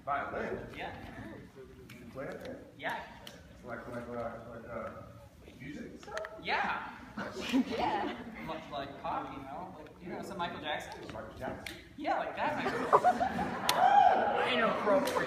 Violin? Yeah. You play it? Yeah. Like music and stuff? Yeah. Yeah. Like pop, some Michael Jackson? Michael Jackson? Yeah, like that Michael Jackson. Inappropriate.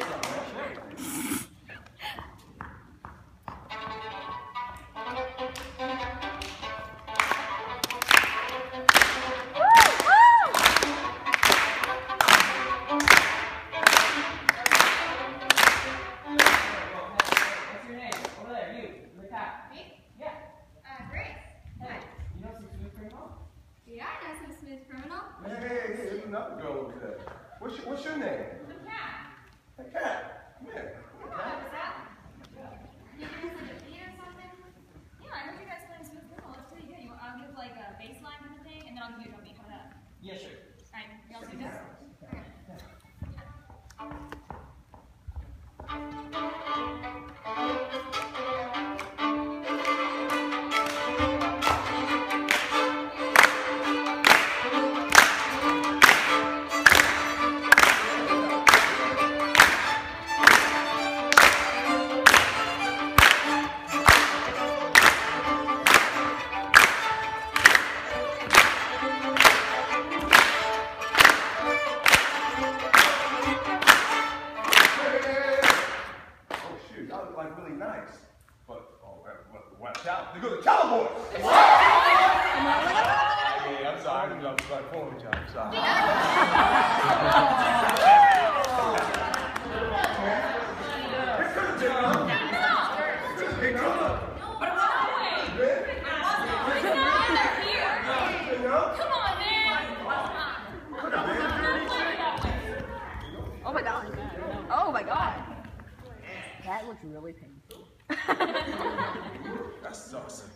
Hey, there's another girl over there. What's your name? The cat. The cat. Come here. Come on, what's that? You guys like a beat or something? Yeah, I heard you guys playing smooth criminal. That's pretty good. I'll give like a bass line kind of thing, and then I'll give you a drum beat. How about that? Yeah, sure. Alright, y'all do this? Watch out. They go to Cowboys. Hey, I'm sorry. I'm pulling with you. I'm sorry. Come on, man. Oh my god. Oh my god. That looks really painful. That's awesome.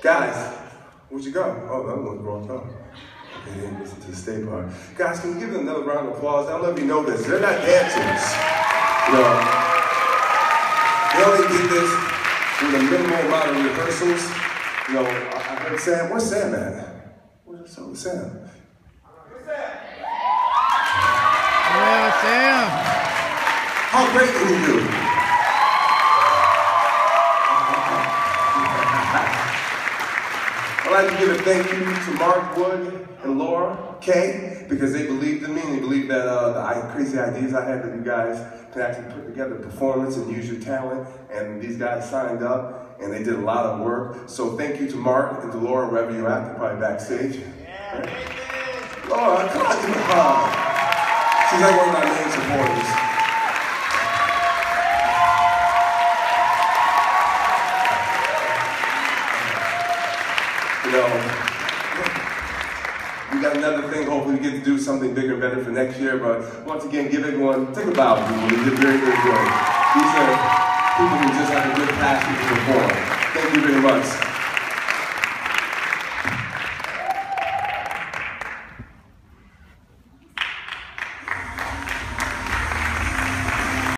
Guys, where'd you go? Oh, that one broke up. They didn't listen to the stay part. Guys, can you give them another round of applause? I don't know if you know this. They're not dancers. You know, they only did this with a minimal amount of rehearsals. You know, I heard Sam. Where's Sam at? Where's Sam? Yeah, Sam. How great did he do? I'd like to give a thank you to Mark Wood and Laura Kay, because they believed in me and they believed that the crazy ideas I had that you guys can actually put together a performance and use your talent. And these guys signed up and they did a lot of work. So thank you to Mark and to Laura, wherever you're at. They're probably backstage. Yeah, right? Laura, come on, give me a hug. She's like one of my main supporters. You know, we got another thing. Hopefully we get to do something bigger and better for next year. But once again, give everyone, take a bow, people. They did very, very good. These are people who just have a good passion to perform. Thank you very much.